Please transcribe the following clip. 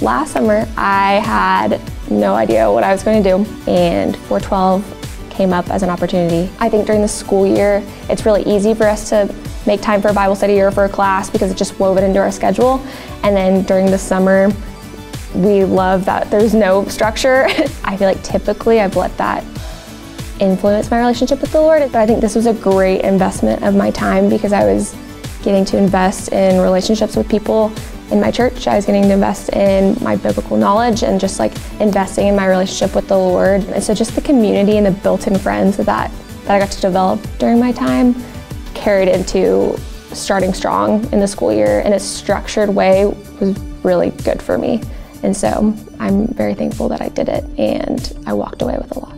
last summer, I had no idea what I was going to do, and 412 came up as an opportunity. I think during the school year, it's really easy for us to make time for a Bible study or for a class because it's just woven into our schedule. And then during the summer, we love that there's no structure. I feel like typically I've let that influence my relationship with the Lord, but I think this was a great investment of my time because I was getting to invest in relationships with people in my church. I was getting to invest in my biblical knowledge and just like investing in my relationship with the Lord. And so just the community and the built-in friends that I got to develop during my time carried into starting strong in the school year in a structured way was really good for me. And so I'm very thankful that I did it, and I walked away with a lot.